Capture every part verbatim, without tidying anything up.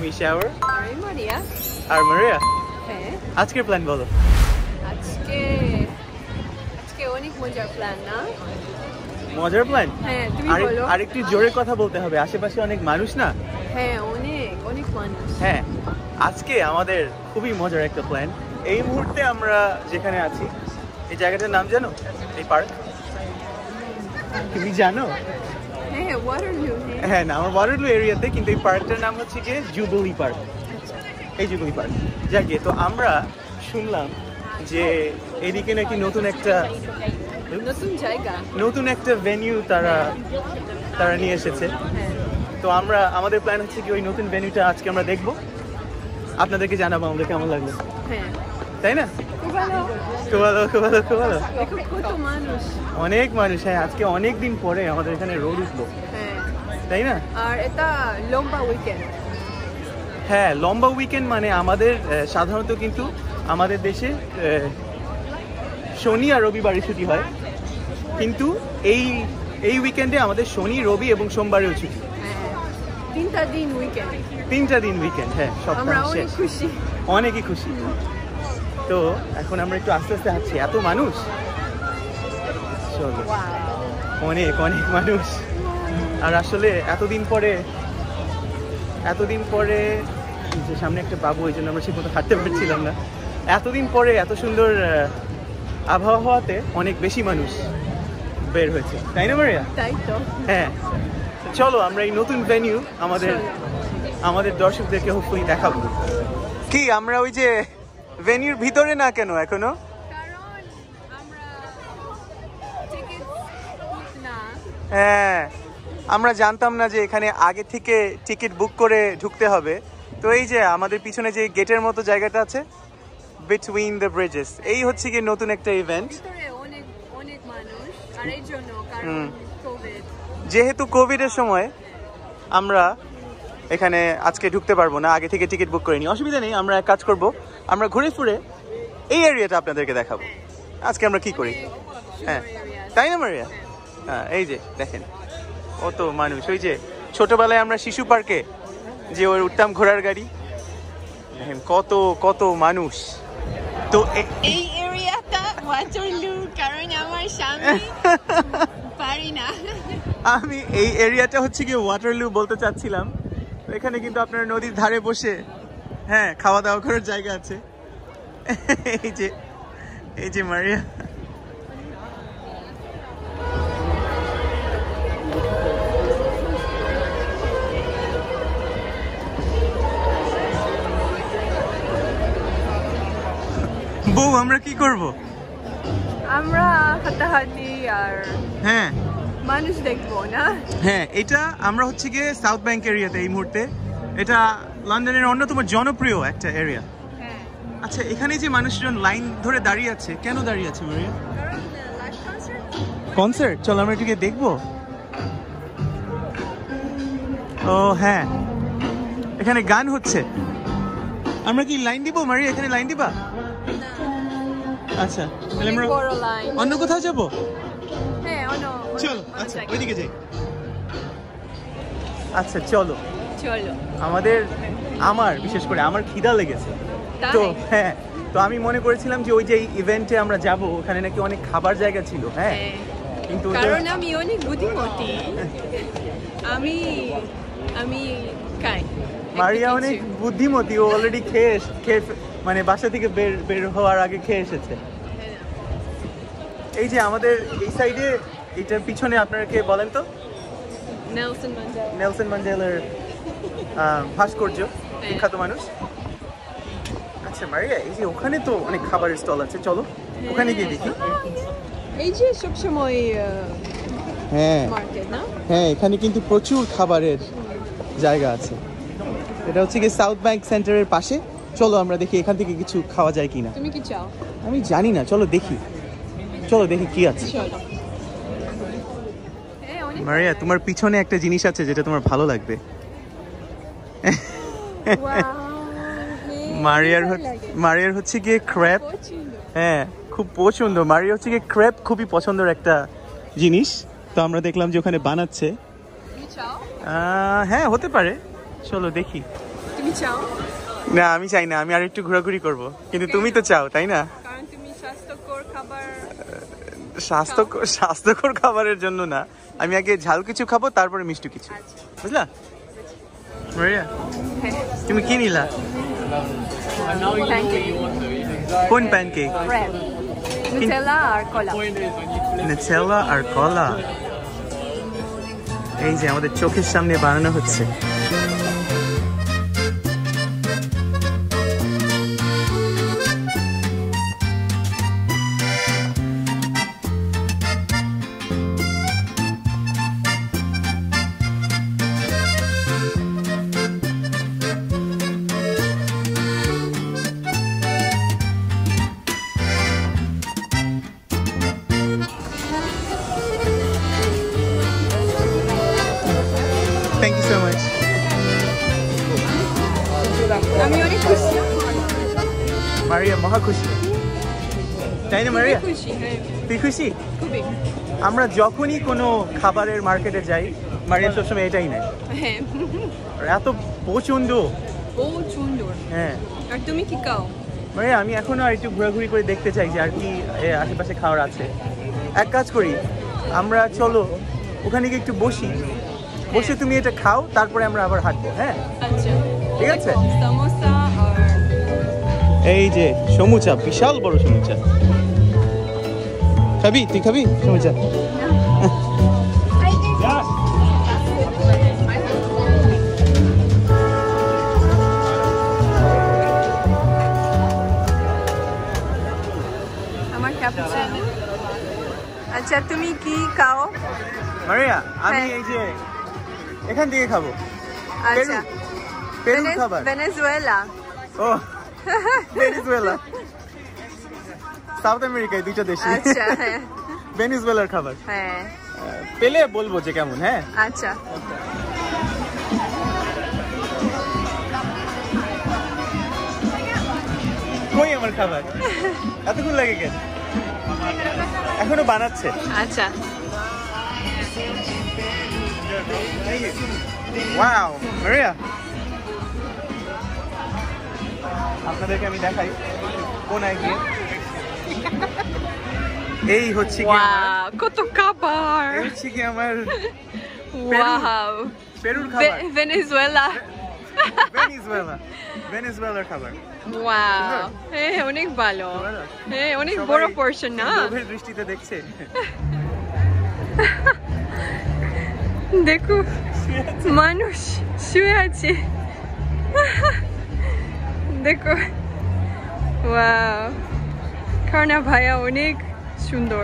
আমি শাওয়ার। আমি মারিয়া। আর মারিয়া? হ্যাঁ। আজকের প্ল্যান বলো। আজকে আজকে অনেক মজার প্ল্যান না? মজার প্ল্যান? হ্যাঁ, তুমি বলো। আর একটু জোরে কথা বলতে হবে, আশেপাশে অনেক মানুষ না? হ্যাঁ, অনেক অনেক মানুষ। হ্যাঁ, আজকে আমাদের খুবই মজার একটা প্ল্যান। এই মুহূর্তে আমরা যেখানে আছি, এই জায়গাটার নাম জানো? এই পার্ক তুমি জানো? হ্যাঁ, ওয়াটারলু। হ্যাঁ না, আমার ওয়াটারলু এরিয়াতে, কিন্তু এই পার্কটার নাম হচ্ছে কি জুবিলি পার্ক। এই জুবিলি পার্ক যাকে, তো আমরা শুনলাম যে এদিকে নাকি নতুন একটা নতুন জায়গা, নতুন একটা ভেন্যু তারা তারা নিয়ে এসেছে। হ্যাঁ। তো আমরা আমাদের প্ল্যান হচ্ছে কি ওই নতুন ভেন্যুটা আজকে আমরা দেখবো, আপনাদেরকে জানাবো আমাদের কেমন লাগলো। হ্যাঁ, তাই না? খুব ভালো খুব ভালো খুব ভালো খুব ভালো। কত মানুষ, অনেক মানুষ। হ্যাঁ, আজকে অনেক দিন পরে আমাদের এখানে রোদ উঠলো, হ্যাঁ তাই না? আর এটা লম্বা উইকেন্ড। হ্যাঁ, লম্বা উইকেন্ড মানে আমাদের আহ, সাধারণত কিন্তু আমাদের দেশে আহ, শনি আর রবিবারে ছুটি হয়, কিন্তু এই এই উইকেন্ডে আমাদের শনি, রবি এবং সোমবারেও ছুটি। হ্যাঁ, তিনটা দিন উইকেন্ড, তিনটা দিন উইকেন্ড। হ্যাঁ, আমরা সপ্তাহ অনেক শেষ, খুশি, অনেকই খুশি। তো এখন আমরা একটু আস্তে আস্তে হাঁটছি, এত মানুষ, চলো অনেক অনেক মানুষ। আর আসলে এতদিন পরে এতদিন পরে যে সামনে একটা বাবু, ওই জন্য আমরা ঠিক মতো হাঁটতে পারছিলাম না। এতদিন পরে এত সুন্দর আবহাওয়াতে অনেক বেশি মানুষ বের হয়েছে, তাই না মারিয়া? তাই তো। হ্যাঁ, চলো আমরা এই নতুন ভেন্যু আমাদের আমাদের দর্শকদেরকে হোপফুলি দেখাবো। কি আমরা ওই যে ভেন্যুর ভিতরে না কেন এখনো? কারণ আমরা টিকিট বুক না। হ্যাঁ, আমরা জানতাম না যে এখানে আগে থেকে টিকিট বুক করে ঢুকতে হবে। তো এই যে আমাদের পিছনে যে গেটের মতো জায়গাটা আছে, বিটুইন দ্য ব্রিজেস, এই হচ্ছে কি নতুন একটা ইভেন্ট। ভিতরে অনেক অনেক মানুষ, আর এই জন্য কারণ কোভিড, যেহেতু কোভিডের সময় আমরা এখানে আজকে ঢুকতে পারবো না, আগে থেকে টিকিট বুক করে নি। অসুবিধা নেই, আমরা এক কাজ করব, আমরা ঘুরে ফুরে এই এরিয়াটা আপনাদেরকে দেখাবো আজকে আমরা কি করি। হ্যাঁ, তাই না মারিয়া? হ্যাঁ, এই যে দেখেন কত মানুষ। ওই যে ছোটবেলায় আমরা শিশু পার্কে যে ওই উঠতাম ঘোড়ার গাড়ি, দেখেন কত কত মানুষ। তো এই এরিয়াটা ওয়াটারলু, কারণ আমার স্বামী পারি না। আমি এই এরিয়াটা হচ্ছে কি ওয়াটারলু বলতে চাচ্ছিলাম। এখানে কিন্তু আপনার নদীর ধারে বসে হ্যাঁ খাওয়া দাওয়া করার জায়গা আছে। এই যে এই যে মারিয়া, বউ আমরা কি করব? আমরা হাঁটাহাঁটি আর হ্যাঁ মানুষ দেখবো না। হ্যাঁ, এটা আমরা হচ্ছে গিয়ে সাউথ ব্যাংক এরিয়াতে এই মুহূর্তে। এটা লন্ডনের অন্যতম জনপ্রিয় একটা এরিয়া। হ্যাঁ, আচ্ছা, এখানে যে মানুষজন লাইন ধরে দাঁড়িয়ে আছে, কেন দাঁড়িয়ে আছে মারিয়া? কারণ লাইভ কনসার্ট। কনসার্ট? চলো আমরা এটাকে দেখবো। ও হ্যাঁ, এখানে গান হচ্ছে। আমরা কি লাইন দিব মারিয়া? এখানে লাইন দিবা? আচ্ছা, তাহলে আমরা বড় লাইন। অন্য কোথাও যাবো? হ্যাঁ, অন্য চলো, আচ্ছা ওইদিকে যাই। আচ্ছা চলো চলো। আমাদের আমার বিশেষ করে আমার খিদা লেগেছে, তো হ্যাঁ, তো আমি মনে করেছিলাম যে ওই যে ইভেন্টে আমরা যাব, ওখানে নাকি অনেক খাবার জায়গা ছিল। হ্যাঁ, কিন্তু কারণ আমি অনেক বুদ্ধিমতী, আমি আমি খাই। মারিয়া অনেক বুদ্ধিমতী, ও অলরেডি খেয়ে খেয়ে মানে বাসা থেকে বের বের হওয়ার আগে খেয়ে এসেছে। এই যে আমাদের এই সাইডে, এটার পিছনে আপনারা কে বলেন তো? Nelson Mandela. নেলসন ম্যান্ডেলার ভাস্কর্য, বিখ্যাত মানুষ। আচ্ছা মারিয়া, এই যে ওখানে তো অনেক খাবারের স্টল আছে, চলো ওখানে গিয়ে দেখি। এই যে সবসময় হ্যাঁ মার্কেট না? হ্যাঁ, এখানে কিন্তু প্রচুর খাবারের জায়গা আছে। এটা হচ্ছে কি সাউথ ব্যাংক সেন্টারের পাশে। চলো আমরা দেখি এখান থেকে কিছু খাওয়া যায় কিনা। তুমি কি চাও? আমি জানি না, চলো দেখি, চলো দেখি কি আছে। মারিয়া, তোমার পিছনে একটা জিনিস আছে যেটা তোমার ভালো লাগবে। মারিয়ার মারিয়ার হচ্ছে গিয়ে ক্র্যাপ। হ্যাঁ, খুব পছন্দ। মারিয়া হচ্ছে গিয়ে ক্র্যাপ খুবই পছন্দের একটা জিনিস। তো আমরা দেখলাম যে ওখানে বানাচ্ছে। হ্যাঁ, হতে পারে, চলো দেখি। তুমি চাও? না আমি চাই না, আমি আর একটু ঘোরাঘুরি করব, কিন্তু তুমি তো চাও তাই না? কারণ তুমি স্বাস্থ্যকর খাবার। স্বাস্থ্যকর স্বাস্থ্যকর খাবারের জন্য না, আমি আগে ঝাল কিছু খাবো তারপরে মিষ্টি কিছু, আচ্ছা। বুঝলা? মারিয়া হ্যাঁ। তুমি কি নিলা? প্যানকেক। কোন প্যানকেক? ব্রেড। নুটেলা আর কলা। নুটেলা আর কলা। এই যে আমাদের চোখের সামনে বানানো হচ্ছে। Thank you so much. আমি অনেক খুশি। মারিয়া মহা খুশি, তাই না মারিয়া? খুশি, হ্যাঁ। তুই খুশি? খুবই। আমরা যখনই কোনো খাবারের মার্কেটে যাই, মারিয়া সবসময় এটাই নেয়। হ্যাঁ। আর এত প্রচন্ড। বহুত সুন্দর। হ্যাঁ। আর তুমি কি খাও? মারিয়া আমি এখনো আর একটু ঘোরাঘুরি করে দেখতে চাই যে আর কি এ, আশেপাশে খাওয়ার আছে। এক কাজ করি, আমরা চলো ওখানে গিয়ে একটু বসি, বসে তুমি এটা খাও, তারপরে আমরা আবার হাঁটবো। হ্যাঁ আচ্ছা ঠিক আছে। সমোসা আর এই যে সমুচা, বিশাল বড় সমুচা। খাবি? তুই খাবি সমুচা? আমার ক্যাপুচিনো। আচ্ছা তুমি কি খাও? মারিয়া আমি হ্যাঁ। এই যে এখান থেকে খাবো। আচ্ছা পেরু খাবার। ভেনেজুয়েলা। ও ভেনেজুয়েলা, সাউথ আমেরিকায় দুইটা দেশে। আচ্ছা হ্যাঁ ভেনেজুয়েলার খাবার। হ্যাঁ পেলে বলবো যে কেমন। হ্যাঁ আচ্ছা কই আমার খাবার? এতক্ষণ লাগে কেন? এখনো বানাচ্ছে। আচ্ছা ওয়াও মারিয়া, আপনাদেরকে আমি দেখাই কোনায় গিয়ে। এই হচ্ছে কি আমার, ওয়াও কত খাবার। এই হচ্ছে কি আমার ওয়াও পেরুর খাবার। ভেনেজুয়েলা। ভেনেজুয়েলা, ভেনেজুয়েলার খাবার। ওয়াও হ্যাঁ অনেক ভালো। ভালো? হ্যাঁ অনেক সবাই বড় পোরশন না? লোভের দৃষ্টিতে দেখছে। দেখো মানুষ শুয়ে আছে। দেখো ওয়াও কারণ ভাইয়া অনেক সুন্দর।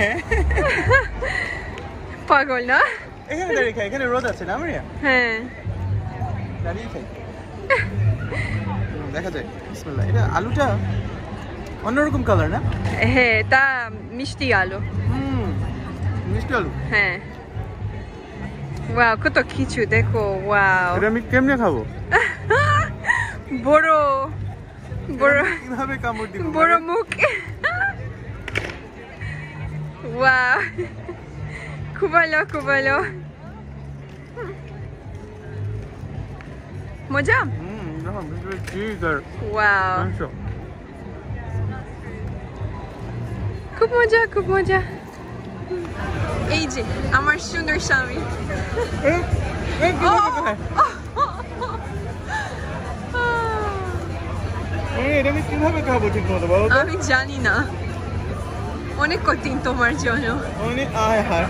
পাগল না? এখানে দাঁড়িয়ে খাই, এখানে রোদ আছে না মারিয়া? হ্যাঁ দাঁড়িয়ে খাই, দেখা যায়। বিসমিল্লাহ। এটা আলুটা অন্যরকম কালার না? হ্যাঁ তা মিষ্টি আলু। হুম মিষ্টি আলু। হ্যাঁ ওয়াও কত কিছু দেখো। ওয়াও এটা আমি কেমনে খাবো? বড় বড় কিভাবে কামড় দিব? বড় মুখ। ওয়াও খুব ভালো খুব ভালো। মজা। হুম দেখো ভিতরে চিজ আর ওয়াও মাংস। খুব মজা খুব মজা। এই যে আমার সুন্দর স্বামী। এই এই কিভাবে খায়? এই এটা আমি কিভাবে খাবো ঠিক মতো বলো তো? আমি জানি না, অনেক কঠিন তোমার জন্য। অনেক আয় হায়।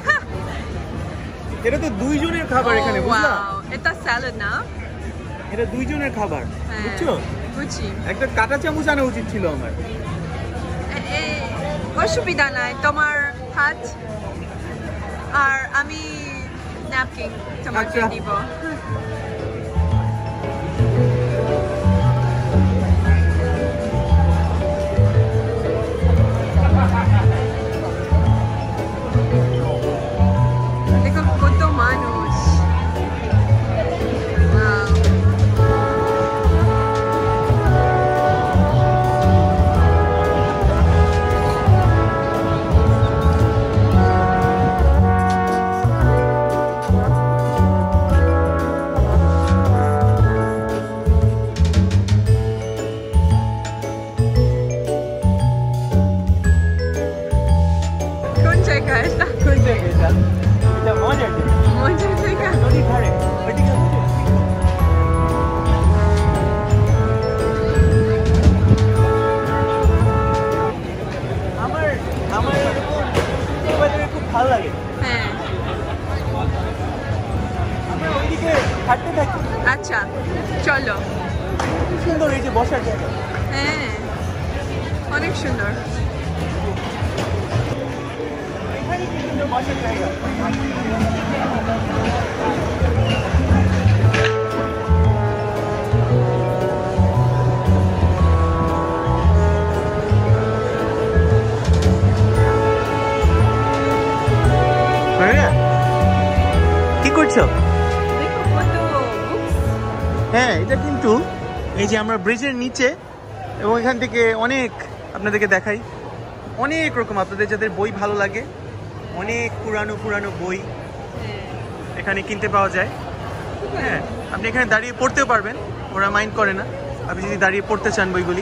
এটা তো দুইজনের খাবার এখানে, Oh, বুঝলা? wow. এটা স্যালাড না? এটা দুইজনের খাবার, হ্যাঁ, বুঝছো? বুঝছি। একটা কাঁটা চামচ আনা উচিত ছিল আমার। এ- এ- অসুবিধা নাই, তোমার হাত আর আমি ন্যাপকিন তোমাকে আচ্ছা। দিব। দেখো কত মানুষ। Wow. চলো। সুন্দর এই যে বসার জায়গা। হ্যাঁ অনেক সুন্দর। এখানে কি সুন্দর বসার জায়গা। কি করছো? হ্যাঁ এটা কিন্তু এই যে আমরা ব্রিজের নিচে এবং এখান থেকে অনেক আপনাদেরকে দেখাই অনেক রকম আপনাদের যাদের বই ভালো লাগে অনেক পুরানো পুরানো বই এখানে কিনতে পাওয়া যায়। হ্যাঁ আপনি এখানে দাঁড়িয়ে পড়তেও পারবেন, ওরা মাইন্ড করে না আপনি যদি দাঁড়িয়ে পড়তে চান বইগুলি।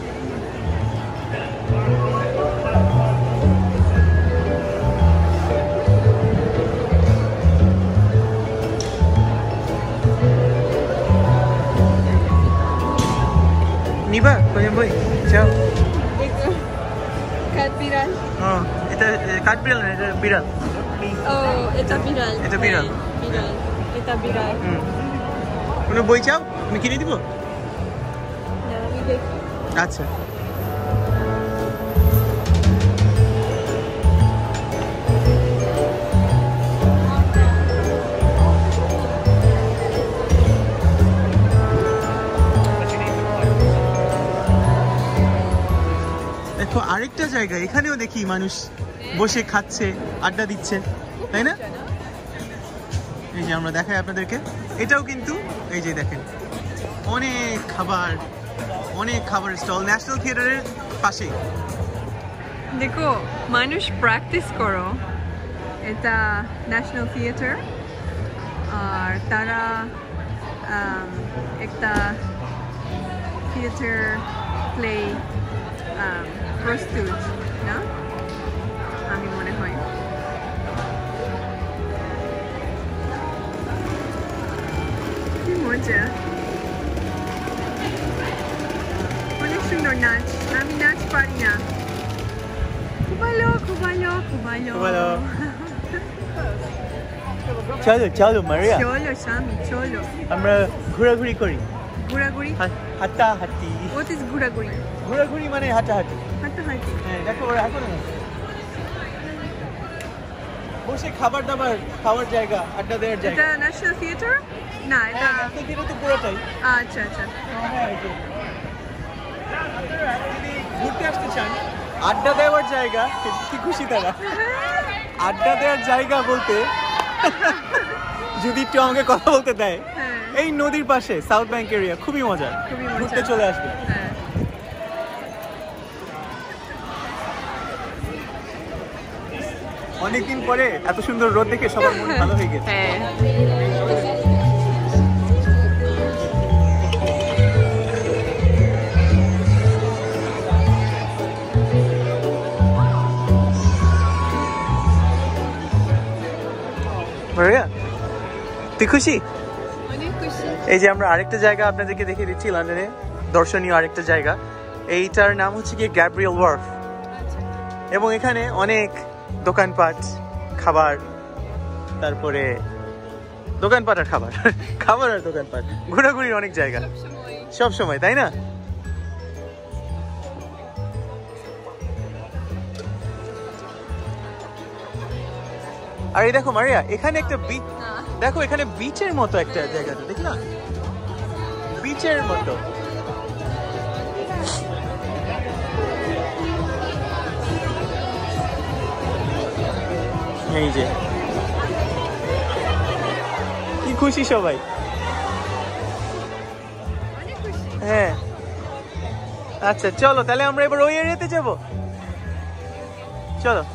নিবা কোন বই চাও? কাঠবিড়াল। হ্যাঁ এটা কাঠবিড়াল না, এটা বিড়াল। ও এটা বিড়াল। এটা বিড়াল। বিড়াল এটা বিড়াল। হুম কোনো বই চাও আমি কিনে দিব? না আমি দেখি। আচ্ছা দেখো আরেকটা জায়গা, এখানেও দেখি মানুষ বসে খাচ্ছে আড্ডা দিচ্ছে তাই না? এই যে আমরা দেখাই আপনাদেরকে, এটাও কিন্তু এই যে দেখেন অনেক খাবার অনেক খাবার স্টল ন্যাশনাল থিয়েটারের পাশেই। দেখো মানুষ প্র্যাকটিস করো, এটা ন্যাশনাল থিয়েটার আর তারা একটা থিয়েটার প্লে প্রস্তুত না আমি মনে হয়। কি মজা, অনেক সুন্দর নাচ, আমি নাচ পারি না। খুব ভালো খুব ভালো খুব ভালো। চলো চলো মারিয়া, চলো স্বামী চলো আমরা ঘোরাঘুরি করি। ঘোরাঘুরি হাঁটা হাঁটি। হোয়াট ইজ ঘোরাঘুরি? ঘোরাঘুরি মানে হাঁটাহাঁটি। হাঁটাহাঁটি। হ্যাঁ দেখো ওরা এখন বসে খাবার দাবার খাওয়ার জায়গা, আড্ডা দেওয়ার জায়গা। এটা ন্যাশনাল থিয়েটার না? এটা ন্যাশনাল থিয়েটার তো পুরোটাই। আচ্ছা আচ্ছা যদি ঘুরতে আসতে চান আড্ডা দেওয়ার জায়গা, কি খুশি তারা। আড্ডা দেওয়ার জায়গা বলতে যদি একটু আমাকে কথা বলতে দেয়, এই নদীর পাশে সাউথ ব্যাংক এরিয়া খুবই মজা, ঘুরতে চলে আসবে। অনেকদিন পরে এত সুন্দর রোদ দেখে সবার মন ভালো হয়ে গেছে। মারিয়া তুই খুশি? অনেক খুশি। এই যে আমরা আরেকটা জায়গা আপনাদেরকে দেখিয়ে দিচ্ছি, লন্ডনে দর্শনীয় আরেকটা জায়গা, এইটার নাম হচ্ছে কি গ্যাব্রিয়েল ওয়ার্ফ। এবং এখানে অনেক দোকানপাট, খাবার, তারপরে দোকানপাট আর খাবার খাবার আর দোকানপাট, ঘোরাঘুরির অনেক জায়গা সব সময়, তাই না? আর এই দেখো মারিয়া এখানে একটা বিচ, দেখো এখানে বিচের মতো একটা জায়গা, দেখলা বিচের মতো। এই যে কি খুশি সবাই। হ্যাঁ আচ্ছা চলো তাহলে আমরা এবার ওই এরিয়াতে যাবো, চলো।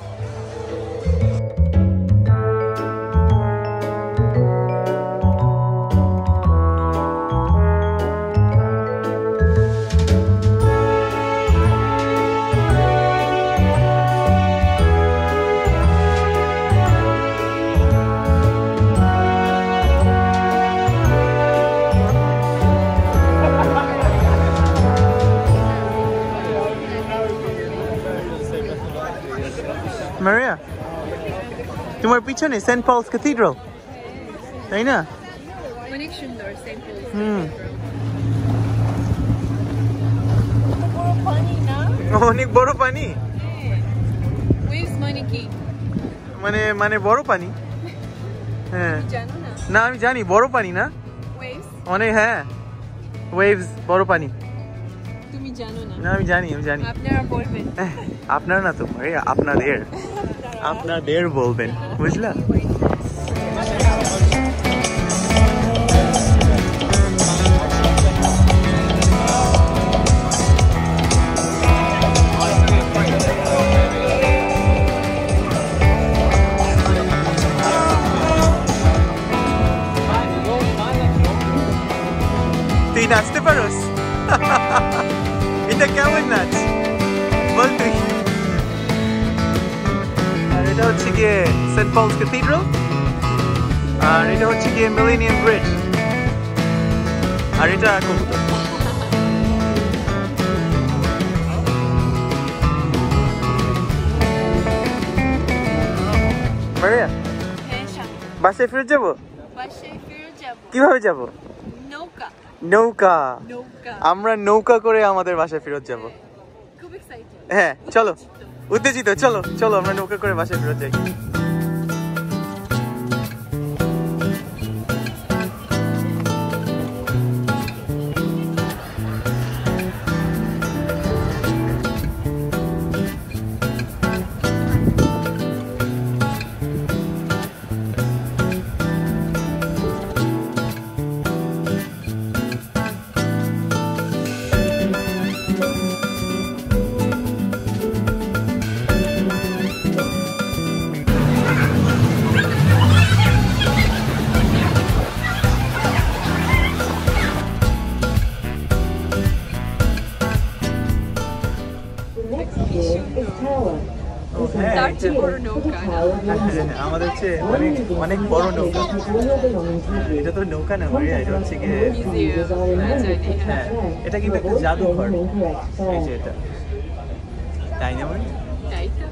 মারিয়া তোমার পিছনে সেন্ট পলস ক্যাথিড্রাল, তাই না? অনেক সুন্দর স্যাম্পল হুম বড় পানি না অনেক বড় পানি ওয়েভস মানে কি মানে মানে বড় পানি হ্যাঁ জানো না না আমি জানি বড় পানি না ওয়েভস অনেক হ্যাঁ ওয়েভস বড় পানি তুমি জানো না না আমি জানি আমি জানি আপনারা বলবেন আপনার না তো আরে আপনাদের আপনাদের বলবেন বুঝলা তুই নাচতে পারোস এটা কেমন নাচ বল তুই আর এটা হচ্ছে গিয়ে সেন্ট পলস ক্যাথিড্রাল আর এটা হচ্ছে গিয়ে মিলেনিয়াম ব্রিজ আর এটা কবুতর মারিয়া বাসায় ফিরে যাবো বাসায় ফিরে যাব কিভাবে যাবো নৌকা নৌকা নৌকা আমরা নৌকা করে আমাদের বাসায় ফেরত যাব খুব এক্সাইটেড হ্যাঁ চলো উত্তেজিত চলো চলো আমরা নৌকা করে বাসায় ফেরত যাই তার চেয়ে বড় নৌকা না আমাদের হচ্ছে অনেক অনেক বড় নৌকা এটা তো নৌকা না মারিয়া এটা হচ্ছে গিয়ে হ্যাঁ এটা কিন্তু একটা জাদুঘর এই যে এটা তাই না মারিয়া তাই তো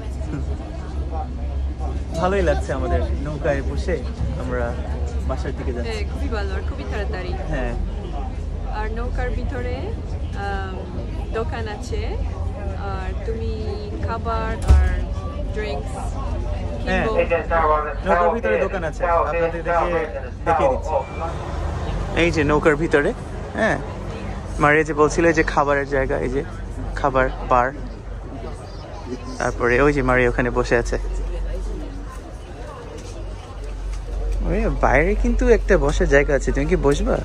ভালোই লাগছে আমাদের নৌকায় বসে আমরা বাসার দিকে যাচ্ছি হ্যাঁ খুবই ভালো আর খুবই তাড়াতাড়ি হ্যাঁ আর নৌকার ভিতরে আম, দোকান আছে আর তুমি খাবার আর ড্রিঙ্কস হ্যাঁ নৌকার ভিতরে দোকান আছে আপনাদের দেখে দেখিয়ে দিচ্ছি এই যে নৌকার ভিতরে হ্যাঁ মারিয়া যে বলছিল যে খাবারের জায়গা এই যে খাবার বার তারপরে ওই যে মারিয়া ওখানে বসে আছে ওই বাইরে কিন্তু একটা বসার জায়গা আছে তুমি কি বসবা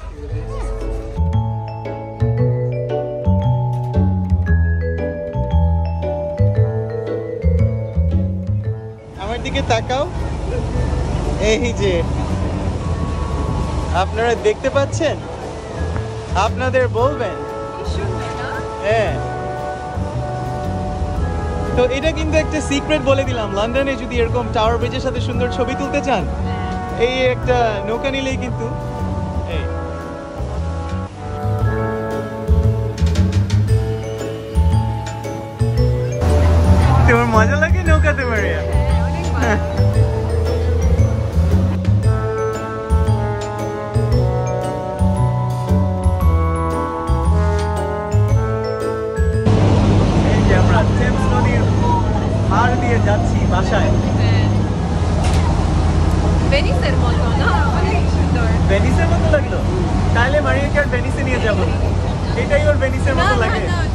আমার দিকে তাকাও এই যে আপনারা দেখতে পাচ্ছেন আপনাদের বলবেন হ্যাঁ তো এটা কিন্তু একটা সিক্রেট বলে দিলাম লন্ডনে যদি এরকম টাওয়ার ব্রিজের সাথে সুন্দর ছবি তুলতে চান এই একটা নৌকা নিলেই কিন্তু এই তোমার মজা লাগে নৌকাতে মারিয়া অনেক ভালো এই যে আমরা টেমস নদীর পাড় দিয়ে যাচ্ছি বাসায় ভেনিসের মতো না অনেক সুন্দর ভেনিসের মতো লাগলো তাহলে মারিয়াকে আর ভেনিসে নিয়ে যাবো না এটাই ওর ভেনিসের না মতো না লাগে না না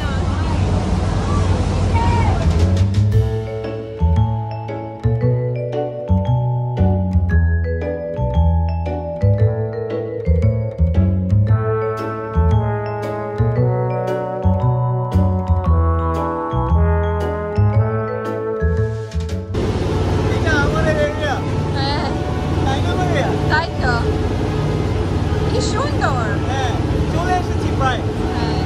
এটা আমাদের এরিয়া হ্যাঁ তাই না মারিয়া তাই তো কি সুন্দর হ্যাঁ চলে এসেছি প্রায় হ্যাঁ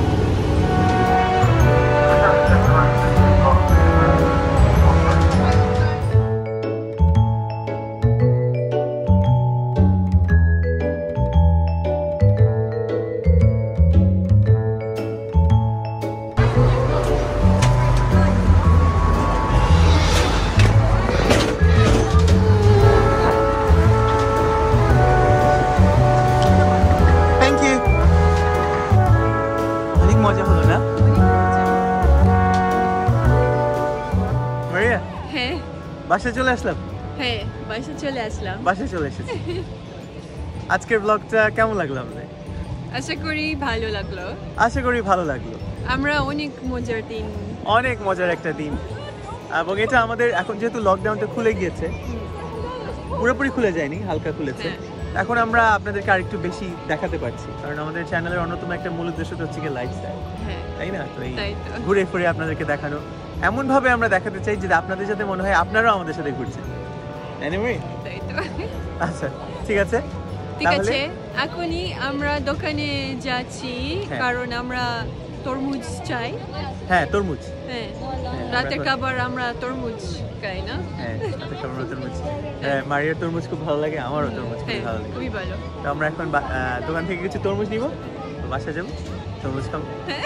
বাসায় চলে আসলাম। হ্যাঁ, বাসায় চলে আসলাম। বাসায় চলে এসেছি। আজকের ব্লগটা কেমন লাগলো আমাদের? আশা করি ভালো লাগলো। আশা করি ভালো লাগলো। আমরা অনেক মজার দিন। অনেক মজার একটা দিন, এবং এটা আমাদের এখন যেহেতু লকডাউনটা খুলে গিয়েছে, পুরোপুরি খুলে যায়নি, হালকা খুলেছে। এখন আমরা আপনাদেরকে আরেকটু বেশি দেখাতে পারছি, কারণ আমাদের চ্যানেলের অন্যতম একটা মূল উদ্দেশ্য হচ্ছে কি লাইফস্টাইল, তাই না? তো এই ঘুরে ফিরে আপনাদেরকে দেখানো, এমন ভাবে আমরা দেখাতে চাই যে আপনাদের সাথে মনে হয় আপনারাও আমাদের সাথে ঘুরছেন। এনিওয়ে, আচ্ছা ঠিক আছে, ঠিক আছে। এখনই আমরা দোকানে যাচ্ছি, কারণ আমরা তরমুজ চাই। হ্যাঁ, তরমুজ। হ্যাঁ, রাতের খাবার আমরা তরমুজ খাই না? হ্যাঁ, রাতের খাবার তরমুজ। হ্যাঁ, মারিয়ার তরমুজ খুব ভালো লাগে, আমারও তরমুজ খুব ভালো লাগে। খুবই ভালো। তো আমরা এখন দোকান থেকে কিছু তরমুজ নিব, বাসায় যাবো, তরমুজ খাবো।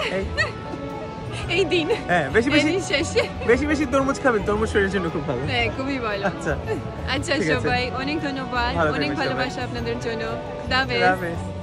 এই দিন হ্যাঁ, বেশি বেশি শেষে বেশি বেশি তরমুজ খাবেন, তরমুজ শরীরের জন্য খুব ভালো। হ্যাঁ, খুবই ভালো। আচ্ছা আচ্ছা সবাই, অনেক ধন্যবাদ, অনেক ভালোবাসা আপনাদের জন্য। খুদা হাফেজ।